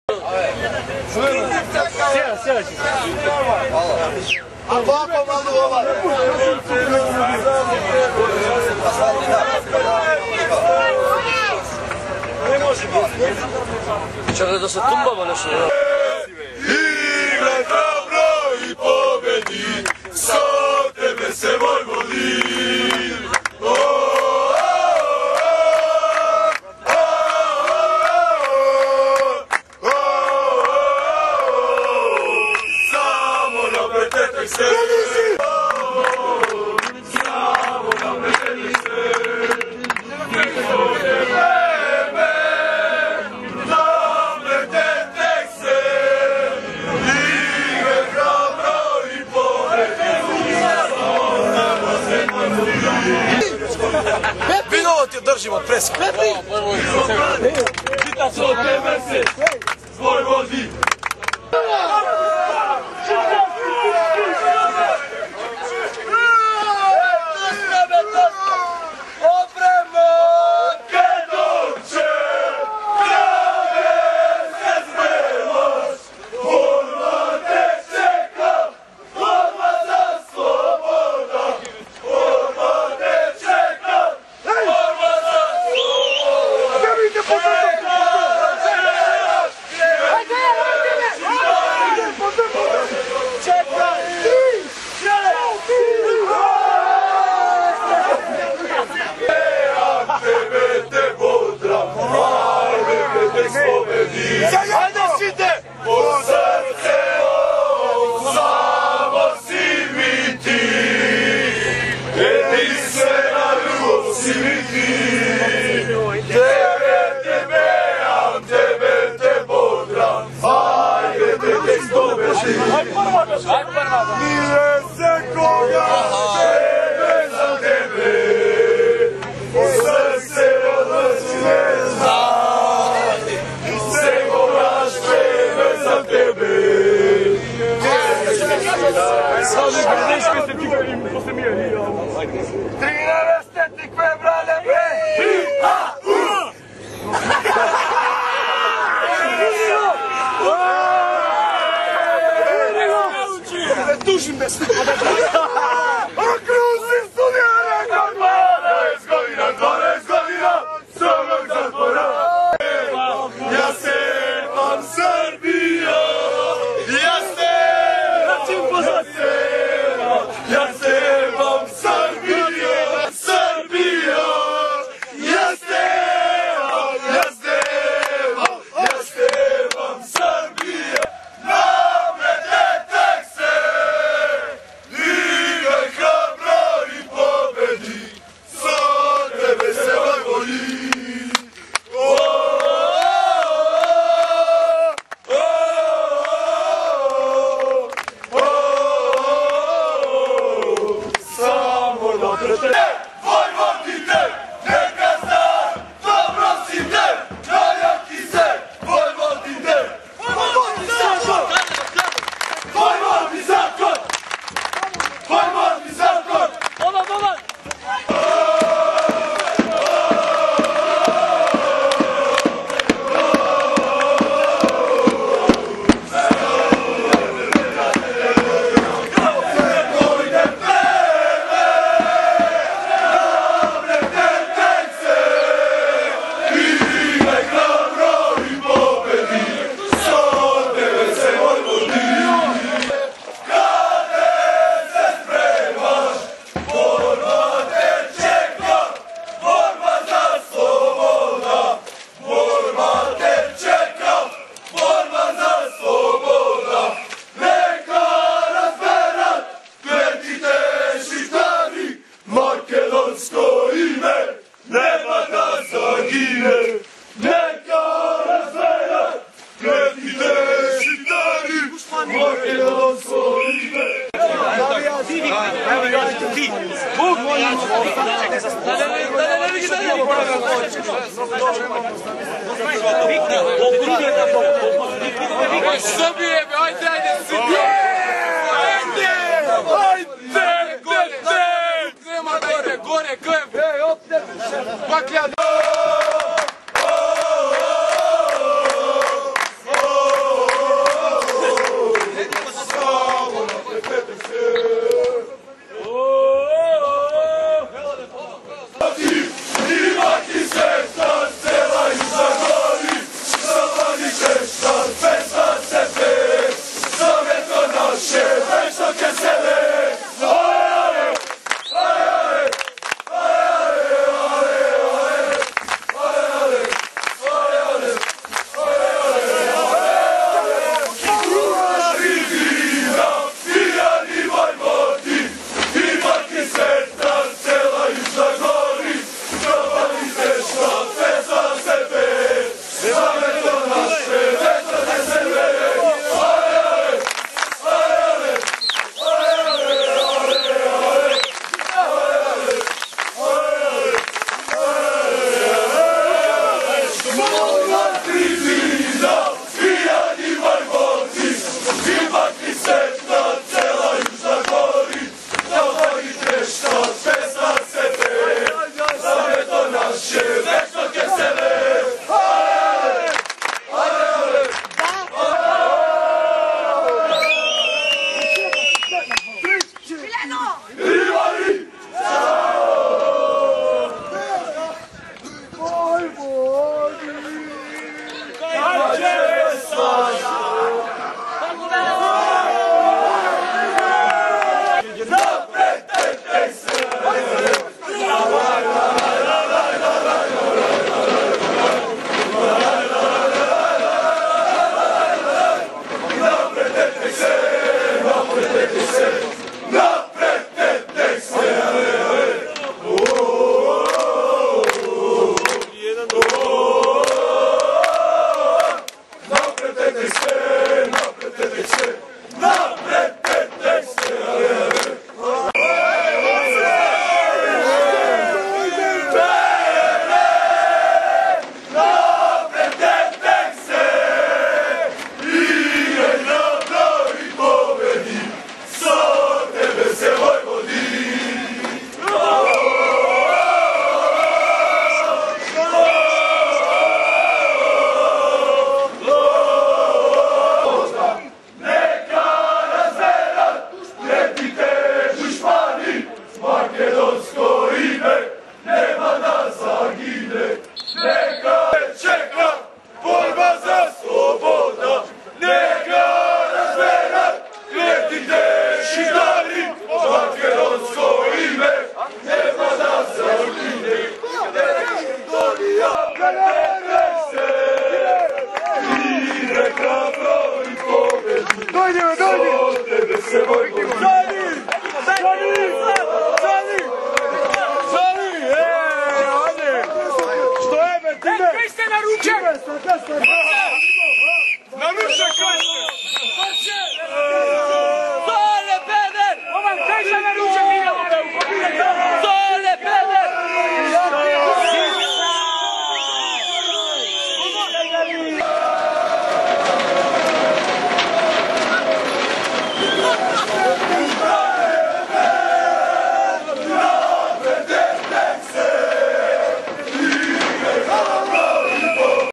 Sjela će. A ovako malo ovaj. Čekaj da se tumbamo nešto. Igra hrabro i pobedi, sa tebe se Vojvodin. Samo napred tetek se. Samo napred tetek se. Vino ti držimo presk. Čita se od tebe se svoj vodi. Opremo! Kedorče! Krave se spremaš! Borba te čeka! Borba za sloboda! Borba te čeka! Borba za sloboda! Ajde šite! U srce samo si mi ti, jedinstvena ljubav si mi ti. Tebe te beram, tebe te bodram, ajde te tek pobeži. Nije se koga tebe za tebe, u srce odnosi ne zna. Trinere stetnikve brale bre! Dušim bez! Okruzi studijare kod 12 godina, 12 godina strogog zatvora. Ja sevam Srbijo! Ja sevam Srbijo! Srbijo! Ja sevam Srbijo! Naprede tek se! Igraj hrabro i pobedi, sa tebe se Vojvodin. Vojvodine, neka zna, dobro si te, najaki se, Vojvodine. Vojvodni zakon! Vojvodni zakon! Vojvodni zakon! Makedonsko ime, nema da zagine. Neka razveja, kretite šitari, makedonsko ime. Srbije, ajde, Srbije! Ajde! Gore, krem! Ej, opne! Baklja! Questa è la luce!